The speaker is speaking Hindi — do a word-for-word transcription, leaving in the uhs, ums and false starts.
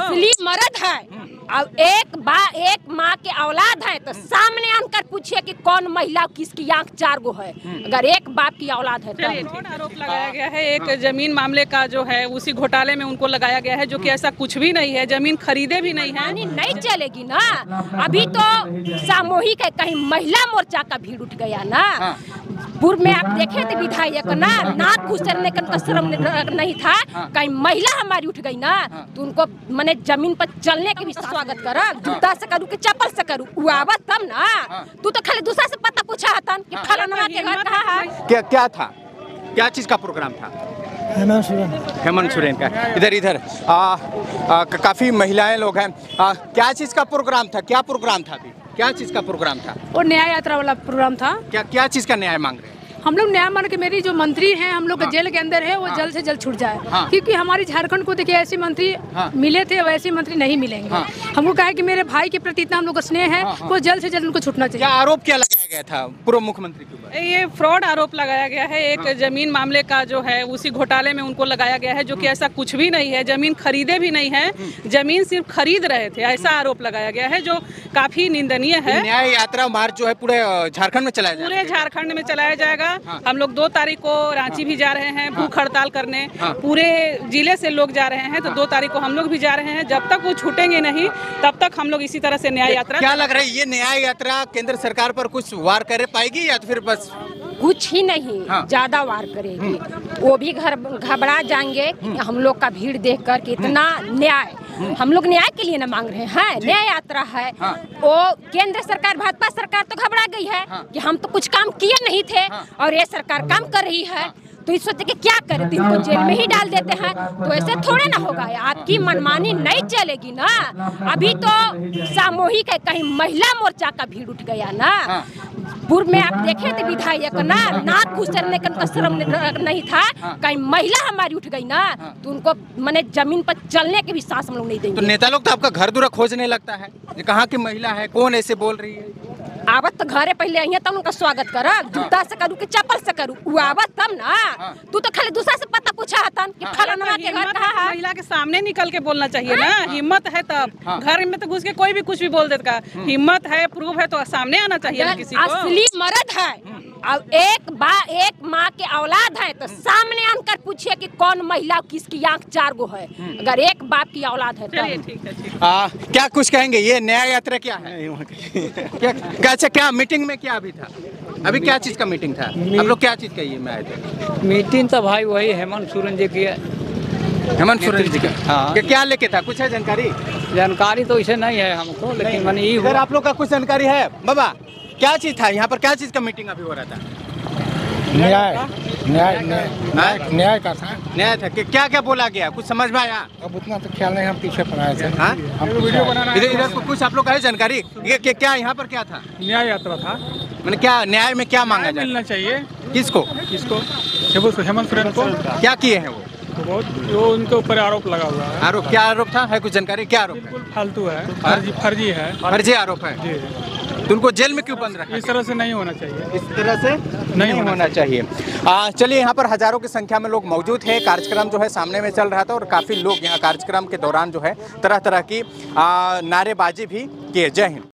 असली मर्द है और एक बा एक माँ के औलाद है तो सामने आकर पूछिए कि कौन महिला किसकी आंख चार गो है। अगर एक बाप की औलाद है तो आरोप लगाया गया है एक जमीन मामले का जो है उसी घोटाले में उनको लगाया गया है, जो कि ऐसा कुछ भी नहीं है, जमीन खरीदे भी नहीं है। नहीं चलेगी ना। अभी तो सामूहिक है, कहीं महिला मोर्चा का भीड़ उठ गया ना। पूर्व में आप देखे थे विधायक ना नाक घुसरने का शर्म नहीं था, कहीं महिला हमारी उठ गई ना तो उनको मैंने जमीन पर चलने के भी स्वागत करो, जूता से करूँ कि चप्पल से करूँ, वो आवत तब ना। तू तो खाली दूसरा से पता पूछा था कि फलाना के घर कहाँ है। क्या क्या था, क्या चीज का प्रोग्राम था? हेमंत सोरेन हेमंत सोरेन का। इधर इधर आ, आ, काफी महिलाएं लोग हैं। आ, क्या चीज का प्रोग्राम था, क्या प्रोग्राम था अभी, क्या चीज का प्रोग्राम था? और न्याय यात्रा वाला प्रोग्राम था। क्या क्या चीज का न्याय मांग रहे हैं? हम लोग न्याय मान के मेरी जो मंत्री हैं हम लोग हाँ। जेल के अंदर है वो हाँ। जल्द से जल्द छूट जाए। हाँ। क्योंकि हमारी झारखंड को देखिए ऐसे मंत्री हाँ। मिले थे वैसे मंत्री नहीं मिलेंगे। हाँ। हमको कहा कि मेरे भाई के प्रति इतना हम लोग का स्नेह है, हाँ, हाँ। वो जल्द से जल्द उनको छूटना क्या चाहिए। आरोप क्या लगाया गया था पूर्व मुख्यमंत्री के ऊपर? ये फ्रॉड आरोप लगाया गया है एक जमीन मामले का जो है उसी घोटाले में उनको लगाया गया है, जो कि ऐसा कुछ भी नहीं है, जमीन खरीदे भी नहीं है, जमीन सिर्फ खरीद रहे थे, ऐसा आरोप लगाया गया है, जो काफी निंदनीय है। न्याय यात्रा मार्च जो है पूरे झारखंड में चलाया पूरे जाएगा। झारखंड में चलाया जाएगा। हाँ। हम लोग दो तारीख को रांची भी जा रहे हैं भूख हड़ताल करने। हाँ। पूरे जिले से लोग जा रहे हैं, तो दो तारीख को हम लोग भी जा रहे हैं। जब तक वो छूटेंगे नहीं तब तक हम लोग इसी तरह से न्याय यात्रा। क्या लग रहा है ये न्याय यात्रा केंद्र सरकार पर कुछ वार कर पाएगी या तो फिर बस कुछ ही नहीं, हाँ। ज्यादा वार करेगी। वो भी घर घबरा जाएंगे कि हम लोग का भीड़ देखकर कि इतना न्याय, हम लोग न्याय के लिए ना मांग रहे हैं, न्याय यात्रा है। हाँ। वो केंद्र सरकार भाजपा सरकार तो घबरा गई है हाँ। कि हम तो कुछ काम किए नहीं थे हाँ। और ये सरकार काम कर रही है, तो इस सोचे कि क्या करें, तो इनको जेल में ही डाल देते हैं। तो ऐसे थोड़े ना होगा, आपकी मनमानी नहीं चलेगी ना। अभी तो सामूहिक है, कहीं महिला मोर्चा का भीड़ उठ गया ना। हाँ। पूर्व में आप देखे थे विधायक ना नाक घुसरने का शर्म नहीं था, कहीं महिला हमारी उठ गई ना तो उनको मैंने जमीन पर चलने के भी सांस हम लोग नहीं तो देंगे। नेता लोग तो आपका घर दूरा खोजने लगता है, ये कहाँ की महिला है, कौन ऐसे बोल रही है? आवत तो घरे पहले आई तब उनका स्वागत करो, जूता से करूँ कि चप्पल से करूँ, वो आवत तब ना। तू तो खाली दूसरा से पता पूछा था कि फलाना के घर कहाँ है। महिला के सामने निकल के बोलना चाहिए ना, हिम्मत है तब। घर में तो घुस के कोई भी कुछ भी बोल देता, हिम्मत है, प्रूफ है तो सामने आना चाहिए ना किसी को। असली मर्द है और एक बा एक माँ के औलाद है तो सामने आकर पूछिए कि कौन महिला किसकी आंख चार गो है। अगर एक बाप की औलाद है चलिए तब। ठीक है ठीक आ, क्या कुछ कहेंगे, ये न्याय यात्रा क्या है? क्या क्या अच्छा क्या मीटिंग में क्या अभी था, अभी क्या चीज का मीटिंग था, आप लोग क्या चीज का ये में आए थे? मीटिंग तो भाई वही हेमंत सोरेन जी की हेमंत सोरेन जी का। हाँ। क्या क्या लेके था, कुछ है जानकारी? जानकारी तो इसे नहीं है हमको, लेकिन मैंने ये इधर आप लोग का कुछ जानकारी है? बाबा क्या चीज था यहाँ पर, क्या चीज का मीटिंग अभी हो रहा था? न्याय न्याय न्याय न्याय का था। न्याय था कि क्या क्या बोला गया, कुछ समझ में आया? अब उतना तो ख्याल नहीं, हम पीछे पढ़ाए थे। हाँ? हम वीडियो बनाना इधर इधर को कुछ आप लोग का है जानकारी, ये क्या क्या यहाँ पर क्या था? न्याय यात्रा था। मैंने क्या न्याय में क्या मांगा जाए? मिलना चाहिए किसको? किसको? हेमंत सोरेन को। क्या किए हैं वो? तो बहुत वो उनके ऊपर आरोप लगा हुआ है। आरोप क्या आरोप था, है कुछ जानकारी, क्या आरोप है? बिल्कुल फालतू है, फर्जी फर्जी है। फर्जी आरोप है। जी, तो उनको जेल में क्यों बंद रखा? इस तरह से नहीं होना चाहिए। इस तरह से नहीं होना चाहिए। आ, चलिए यहाँ पर हजारों की संख्या में लोग मौजूद हैं, कार्यक्रम जो है सामने में चल रहा था और काफी लोग यहाँ कार्यक्रम के दौरान जो है तरह तरह की आ, नारेबाजी भी किए। जय हिंद।